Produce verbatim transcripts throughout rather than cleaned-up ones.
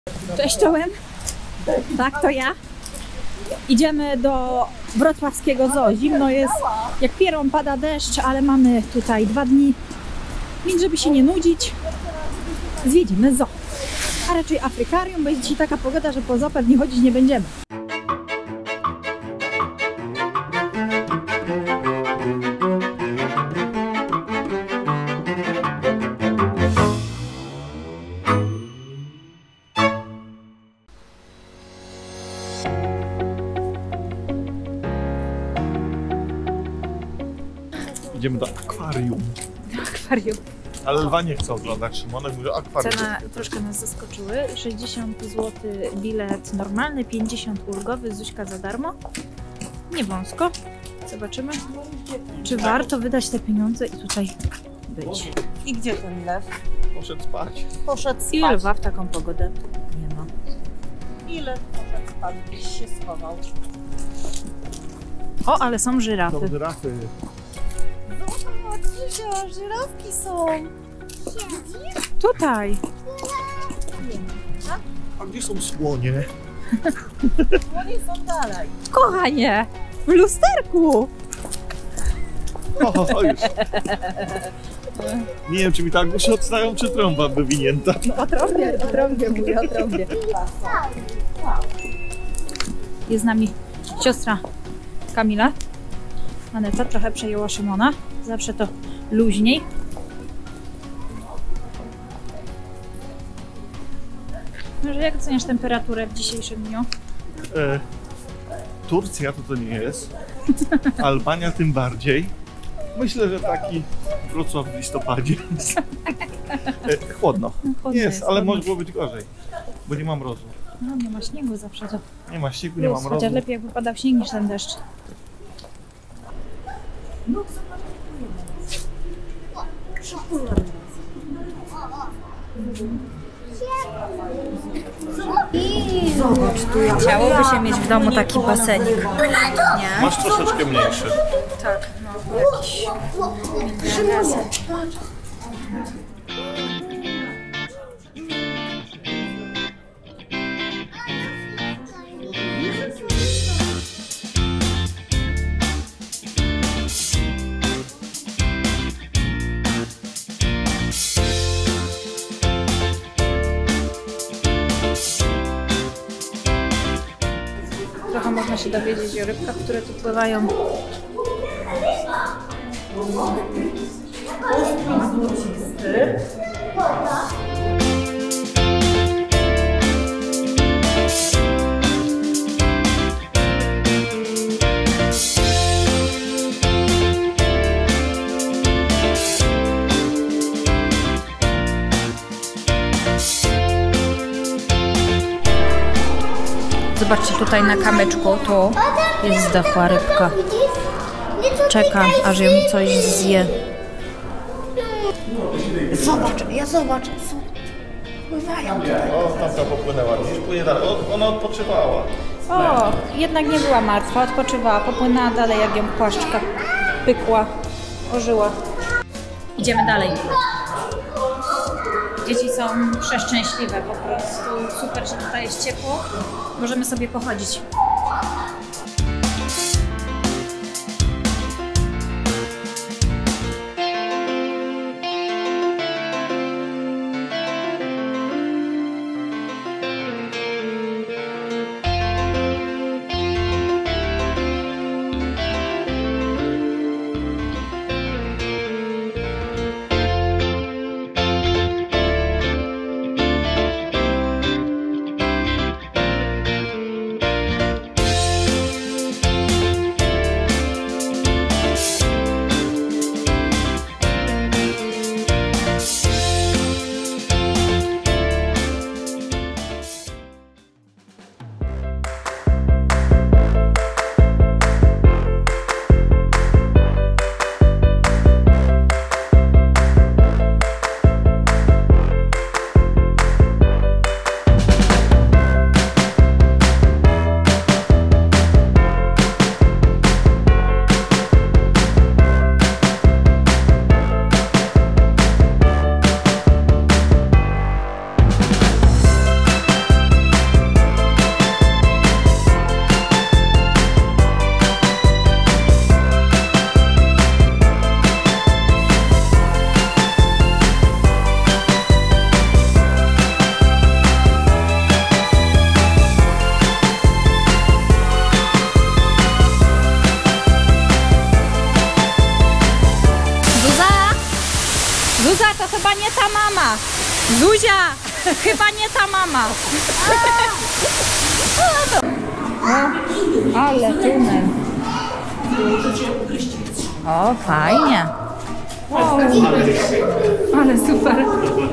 Cześć czołem, tak to ja. Idziemy do wrocławskiego zoo. Zimno jest, jak pierą pada deszcz, ale mamy tutaj dwa dni, więc żeby się nie nudzić, zjedziemy zoo. A raczej Afrykarium, bo jest dzisiaj taka pogoda, że po zoo pewnie chodzić nie będziemy. Idziemy do akwarium. Do akwarium. Ale lwa nie chcą oglądać. Szymonek mówi, że akwarium. Cena troszkę nas zaskoczyły. sześćdziesiąt złotych bilet normalny, pięćdziesiąt ulgowy, Zuśka za darmo. Nie wąsko. Zobaczymy, czy warto wydać te pieniądze i tutaj być. I gdzie ten lew? Poszedł spać. Poszedł spać. I lwa w taką pogodę nie ma. Ile poszedł spać, gdzieś się schował? O, ale są Są żyrafy. żyrafy. Zobacz, Krzysia, żyrafki są. Tutaj. A gdzie są słonie? Słonie są dalej. Kochanie, w lusterku. O, o, już. Nie wiem, czy mi tak się odstają, czy trąba wywinięta. No o trąbie, o trąbie mówię, o trąbie. Jest z nami siostra Kamila. Aneta trochę przejęła Szymona. Zawsze to luźniej. Może jak oceniasz temperaturę w dzisiejszym dniu? E, Turcja to to nie jest. Albania tym bardziej. Myślę, że taki Wrocław w listopadzie. E, chłodno. Chłodno Jest, jest, ale chłodno. może było być gorzej. Bo nie ma mrozu. No nie ma śniegu zawsze to. Nie ma śniegu, nie ma Plus, mrozu. chociaż lepiej jakby padał śnieg niż ten deszcz. Zobacz tu, jak chciałoby się mieć w domu taki basenik. Nie? Masz troszeczkę mniejszy. Tak, no jakiś basen. Trochę można się dowiedzieć o rybkach, które tu pływają. Zobaczcie, tutaj na kamyczku, tu jest zdechła rybka. Czeka, aż ją coś zje. Zobacz, ja zobacz. Pływają tutaj. O, tamta popłynęła. Gdzieś płynie dalej. O, ona odpoczywała. O, jednak nie była martwa, odpoczywała, popłynęła dalej, jak ją płaszczka pykła, ożyła. Idziemy dalej. Dzieci są przeszczęśliwe po prostu. Super, że tutaj jest ciepło. Możemy sobie pochodzić. chyba nie ta mama. Zuzia, chyba nie ta mama. O, ale tunel. O, fajnie. Wow. Ale super.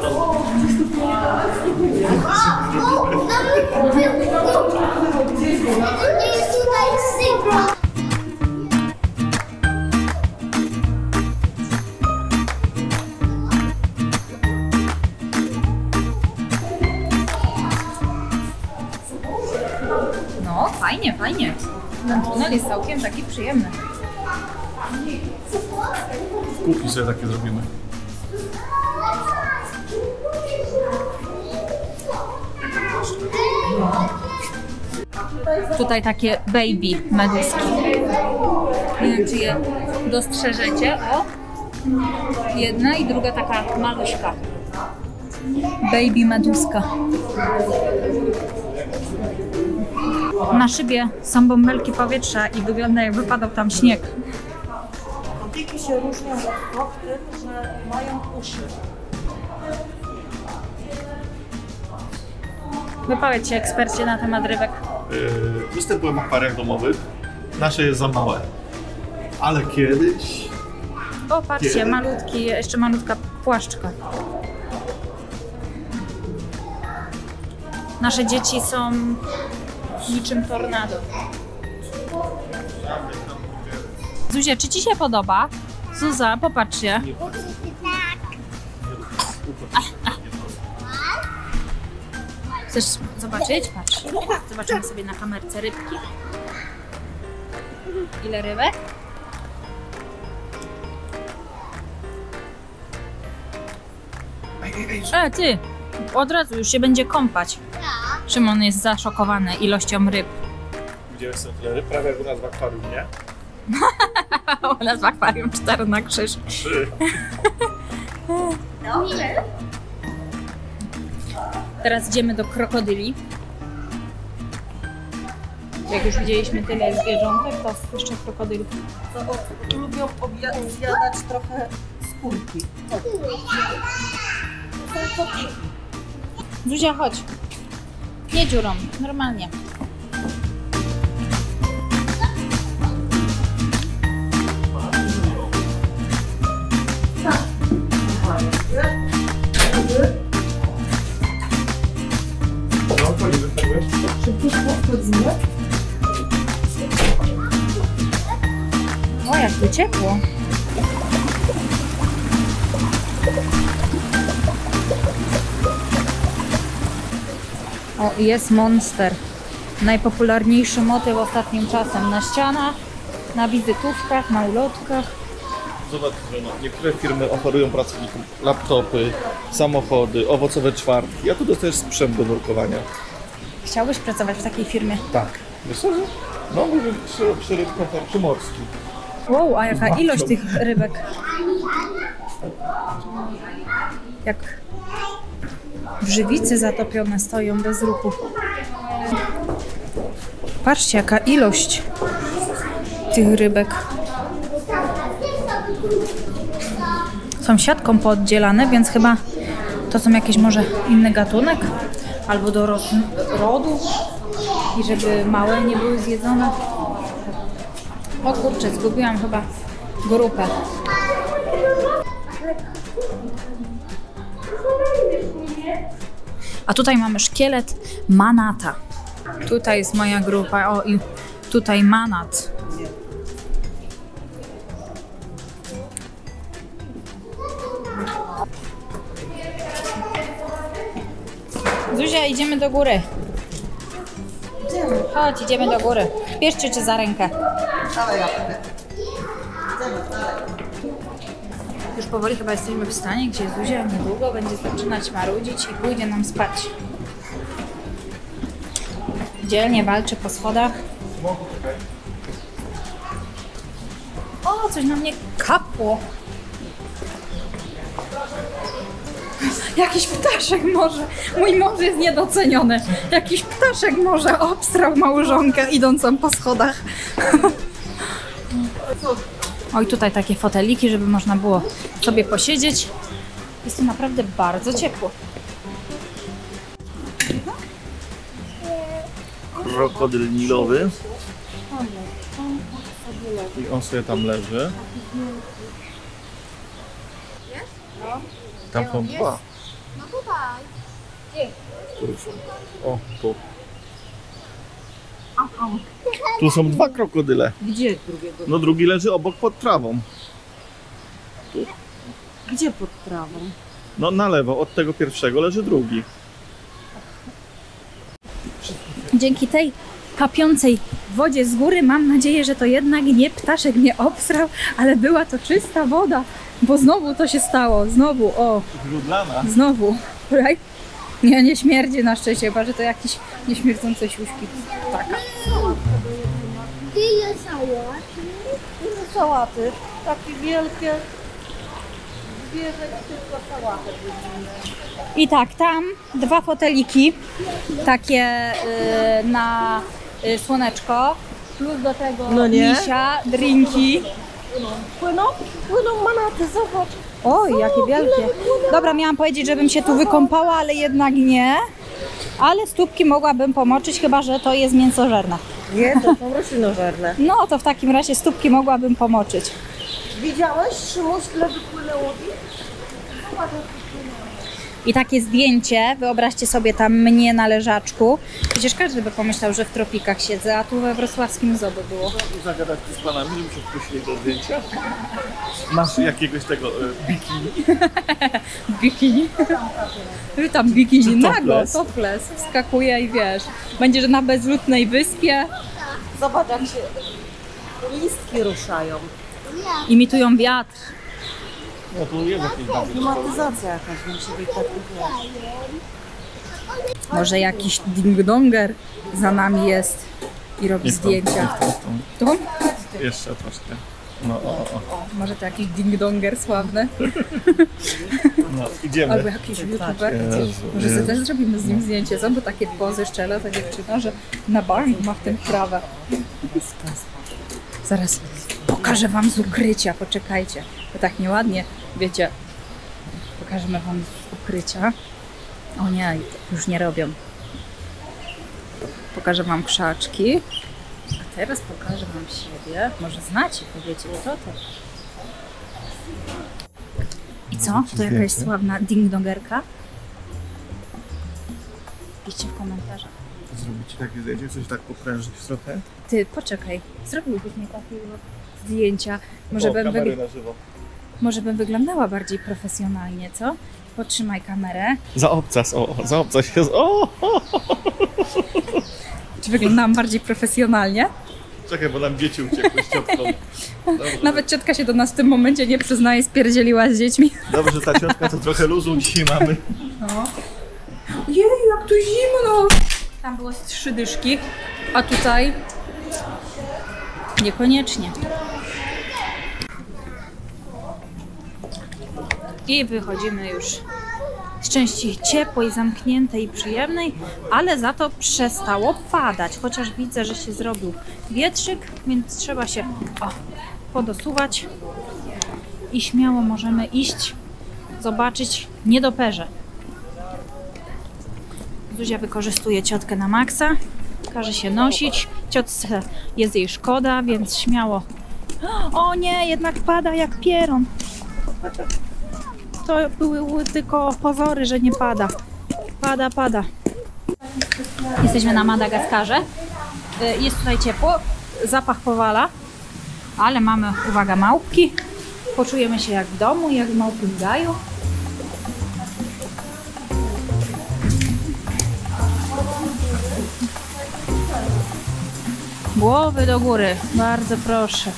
No, fajnie, fajnie. Ten tunel jest całkiem taki przyjemny. Kupi sobie takie zrobimy. Tutaj takie baby meduski. Nie wiem, czy je dostrzeżecie. O! Jedna i druga taka maluśka. Baby meduska. Na szybie są bąbelki powietrza i wygląda, jakby padał tam śnieg. Kotiki się różnią od kot tym, że mają uszy. Wypowiedz się, ekspercie, na temat rybek. Yy, występują w akwariach domowych. Nasze jest za małe. Ale kiedyś... O, patrzcie, malutki, jeszcze malutka płaszczka. Nasze dzieci są niczym tornado. Zuzia, czy ci się podoba? Zuza, popatrz się. Chcesz zobaczyć? Patrz. Zobaczymy sobie na kamerce rybki. Ile rybek? E, ty! Od razu już się będzie kąpać. Szymon jest zaszokowany ilością ryb. Widziałeś są tyle ryb? Prawie jak u nas w akwarium, nie? U nas w akwarium cztery na krzyż. Trzy. Teraz idziemy do krokodyli. Jak już widzieliśmy tyle zwierzątek, to jeszcze krokodylów. To o, lubią obja- zjadać trochę skórki. To są kotiki. Zuzia, chodź. Nie dziurą, normalnie. O, jak tu ciepło. O, jest monster. Najpopularniejszy motyw ostatnim czasem. Na ścianach, na wizytówkach, na ulotkach. Zobacz, że no, niektóre firmy oferują pracownikom laptopy, samochody, owocowe czwartki. A tu dostajesz sprzęt do nurkowania. Chciałbyś pracować w takiej firmie? Tak. Wiesz co? No mówię przy, przy rybkach przymorskich. Wow, a jaka ilość tych rybek. Jak w żywicy zatopione stoją bez ruchu. Patrzcie, jaka ilość tych rybek. Są siatką pooddzielane, więc chyba to są jakieś może inny gatunek albo do rodu i żeby małe nie były zjedzone. O kurczę, zgubiłam chyba grupę. A tutaj mamy szkielet manata. Tutaj jest moja grupa. O, i tutaj manat. Zuzia, idziemy do góry. Chodź, idziemy do góry. Bierzcie cię za rękę. Już powoli chyba jesteśmy w stanie, gdzie Zuzia niedługo będzie zaczynać marudzić i pójdzie nam spać. Dzielnie walczy po schodach. O, coś na mnie kapło. Jakiś ptaszek może. Mój mąż jest niedoceniony. Jakiś ptaszek może obstrał małżonkę idącą po schodach. Oj, tutaj takie foteliki, żeby można było sobie posiedzieć Jest tu naprawdę bardzo ciepło. Krokodyl nilowy. I on sobie tam leży. Tam są dwa. No tutaj. Tu są. O, tu. Tu są dwa krokodyle. Gdzie drugiego? No drugi leży obok pod trawą. Gdzie pod trawą? No na lewo, od tego pierwszego leży drugi. Dzięki tej kapiącej wodzie z góry mam nadzieję, że to jednak nie ptaszek mnie obsrał, ale była to czysta woda, bo znowu to się stało, znowu, o, Grudlana. znowu, right? Nie, nie śmierdzi na szczęście, chyba że to jakieś nieśmierdzące siuśki. Taka. Tyle sałaty. Duże sałaty, takie wielkie. Dwie tylko sałaty. I tak, tam dwa foteliki, takie y, na y, słoneczko, plus do tego No nie? misia, drinki. Płyną? Płyną manaty, zobacz. Oj, jakie wielkie. Dobra, miałam powiedzieć, żebym się tu wykąpała, ale jednak nie. Ale stópki mogłabym pomoczyć, chyba że to jest mięsożerne. Nie, to są roślinożerne. No to w takim razie stópki mogłabym pomoczyć. Widziałeś, Szymuś, ile wypłynęło? Zobacz, I takie zdjęcie, wyobraźcie sobie tam mnie na leżaczku. Przecież każdy by pomyślał, że w tropikach siedzę, a tu we wrocławskim zoo by było. I zagadać tu z panami, żeby się wpuścili do zdjęcia. Masz jakiegoś tego e, bikini? Bikini. Tam bikini nago, Topless. topless. Wskakuje i wiesz, będzie, że na bezludnej wyspie zobacz jak się listki ruszają. imitują wiatr. No tu jest jakiś tam. Klimatyzacja jakaś musi być tak, wiesz. Może jakiś ding-donger za nami jest i robi zdjęcia. Tu? Jeszcze troszkę. No o, o, o. Może to jakiś ding-donger sławny. No, idziemy. Albo jakiś youtuber. Jezu, Może sobie Jezu. też zrobimy z nim zdjęcie. Co? Bo takie pozy szczela ta dziewczyna, że na bank ma w tym prawę. Zaraz pokażę wam z ukrycia, poczekajcie. Bo tak nieładnie, wiecie, pokażemy wam z ukrycia. O nie, już nie robią. Pokażę wam krzaczki. A teraz pokażę wam siebie. Może znacie, powiecie, kto to. I co? To jakaś sławna ding-dongerka? Piszcie w komentarzach. Zrobić takie zdjęcie, coś tak poprężyć trochę. Ty, poczekaj. Zrobiłbyś mi takie zdjęcia. Może o, bym, kamery wygl- na żywo. może bym wyglądała bardziej profesjonalnie, co? Potrzymaj kamerę. Za obcas, o, o, za obcas jest, o, o! Czy wyglądałam bardziej profesjonalnie? Czekaj, bo nam dzieci uciekły z ciotką. Dobrze, Nawet ciotka się do nas w tym momencie nie przyznaje, spierdzieliła z dziećmi. dobrze, że ta ciotka to trochę luzu dzisiaj mamy. No. Jej, jak tu zimno! Tam było z trzy dyszki, a tutaj niekoniecznie. I wychodzimy już z części ciepłej, zamkniętej i przyjemnej, ale za to przestało padać, chociaż widzę, że się zrobił wietrzyk, więc trzeba się o, podosuwać i śmiało możemy iść, zobaczyć nietoperze. Zuzia wykorzystuje ciotkę na maksa, każe się nosić, ciotce jest jej szkoda, więc śmiało. O nie, jednak pada jak pieron. To były tylko pozory, że nie pada. Pada, pada. Jesteśmy na Madagaskarze. Y, Jest tutaj ciepło, zapach powala, ale mamy, uwaga, małpki. Poczujemy się jak w domu, jak w małpim gaju. Głowy do góry, bardzo proszę.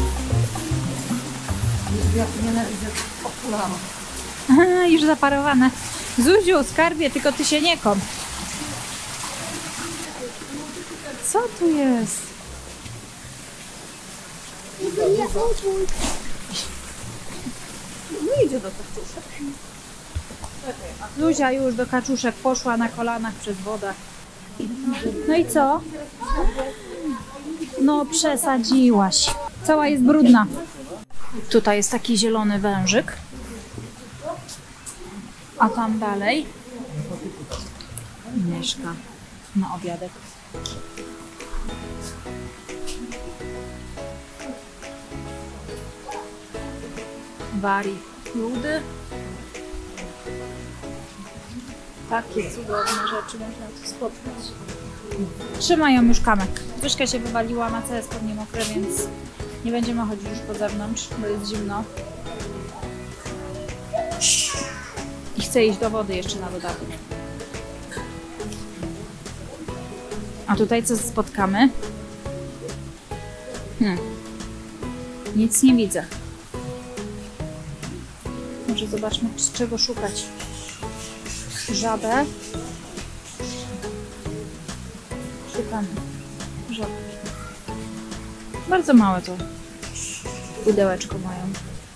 Jak nienawidzę okularów. Aha, już zaparowane. Zuziu, skarbie, tylko ty się nie kąp. Co tu jest? No idzie do kaczuszek. Zuzia już do kaczuszek poszła na kolanach przez wodę. No i co? No przesadziłaś. Cała jest brudna. Tutaj jest taki zielony wężyk. A tam dalej mieszka na obiadek. Wari ludy. Takie cudowne rzeczy można tu spotkać. Trzymają już kamek. Wyszka się wywaliła, na całe spodnie mokre, więc nie będziemy chodzić już po zewnątrz, bo jest zimno. I chcę iść do wody jeszcze na dodatek. A tutaj co spotkamy? Hmm. Nic nie widzę. Może zobaczmy, z czego szukać. Żabę. Szukamy żabę. Bardzo małe to pudełeczko mają.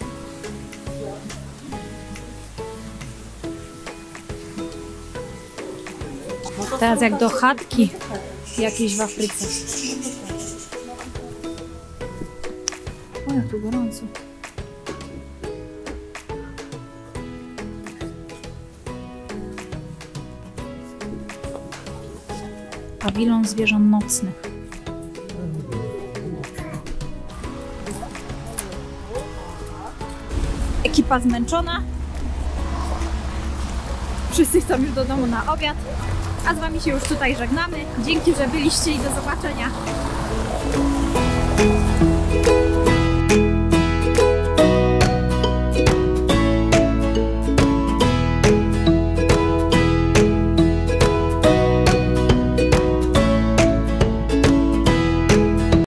Teraz jak do chatki jakiejś w Afryce. O, jak tu gorąco. Pawilon zwierząt nocnych. Ekipa zmęczona. Wszyscy chcą już do domu na obiad. A z Wami się już tutaj żegnamy. Dzięki, że byliście i do zobaczenia.